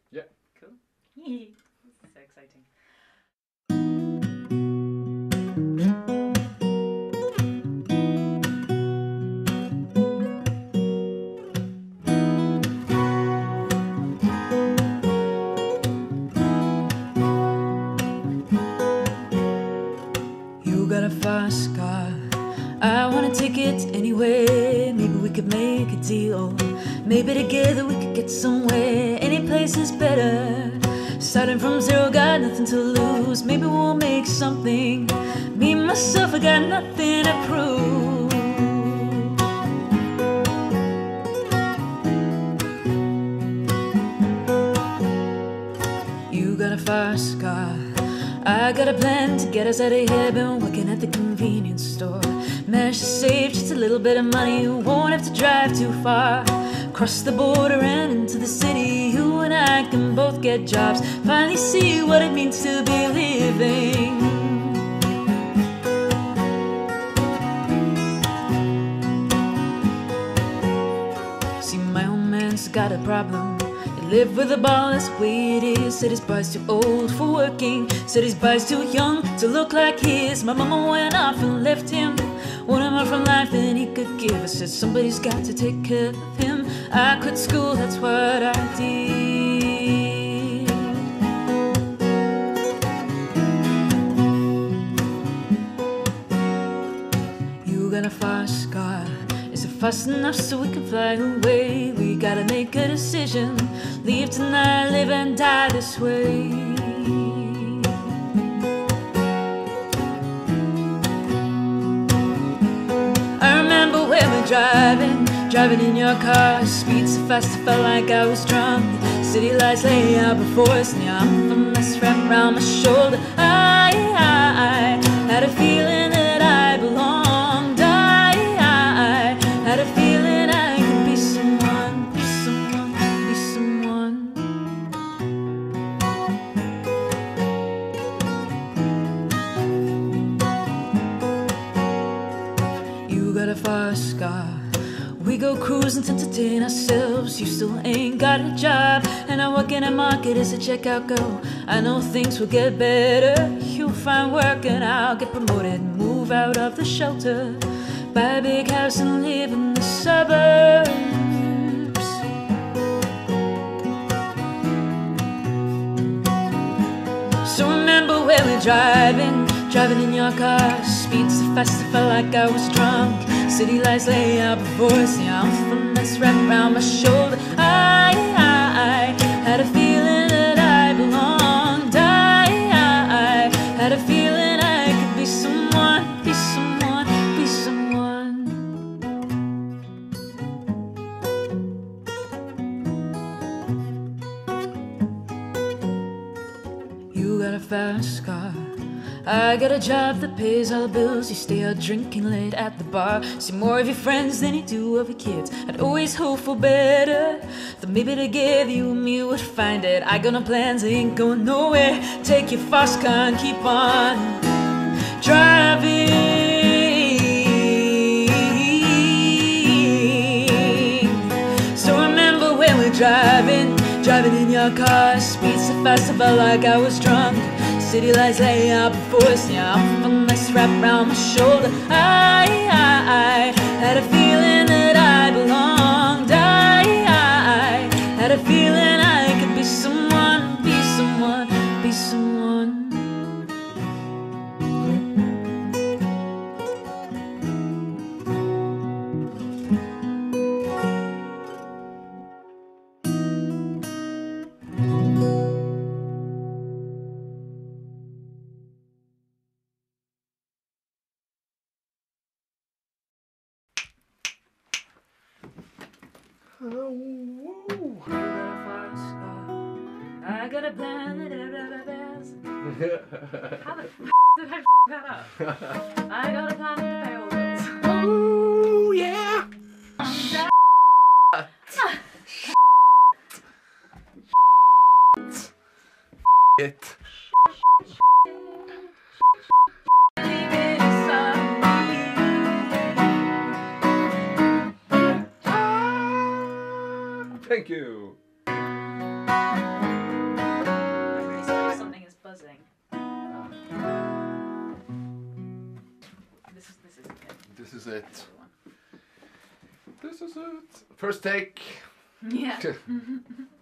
Yeah. Cool. This is so exciting. You got a fast car, I want a ticket anyway. Maybe we could make a deal. Maybe together we could get somewhere. Any place is better. Starting from zero, got nothing to lose. Maybe we'll make something. Me, myself, I got nothing to prove. You got a fast car, I got a plan to get us out of here. Been working at the convenience store. Managed to save just a little bit of money. You won't have to drive too far. Cross the border and into the city. You and I can both get jobs. Finally see what it means to be living. See, my old man's got a problem. Live with a ball, that's the way it is. Said his boy's too old for working. Said his boy's too young to look like his. My mama went off and left him. Wanted more from life than he could give. I said somebody's got to take care of him. I quit school, that's what I did. You got a fast car. Is it fast enough so we can fly away? We gotta make a decision. Leave tonight, live and die this way. I remember when we're driving in your car. Speed so fast I felt like I was drunk. City lights lay out before us. Now I'm a mess wrapped around my shoulder. I had a feeling that I belonged. I had a feeling I could be someone, be someone, be someone. You got a fast car. We go cruising to entertain ourselves. You still ain't got a job, and I work in a market as a checkout girl. I know things will get better. You'll find work and I'll get promoted. Move out of the shelter, buy a big house and live in the suburbs. So remember when we're driving in your car. Speed so fast I felt like I was drunk. City lights lay out before us. Yeah, I'm from that's wrapped around my shoulder. I had a feeling that I belonged. I had a feeling I could be someone, be someone, be someone. You got a fast car, I got a job that pays all the bills. You stay out drinking late at the bar. See more of your friends than you do of your kids. I'd always hope for better, that maybe together you and me would find it. I got no plans, I ain't going nowhere. Take your fast car and keep on driving. So remember when we're driving in your car. Speed so fast I felt like I was drunk. City lights lay out before us. Yeah, I'm from mess wrapped around my shoulder. I had a feeling that I belonged. I had a feeling I could be someone, be someone, be someone. Woo. I got a plan that How the f did I f that up? I got a plan to pay all bills. Oh yeah. It. Thank you. This is it. This is it. First take. Yeah.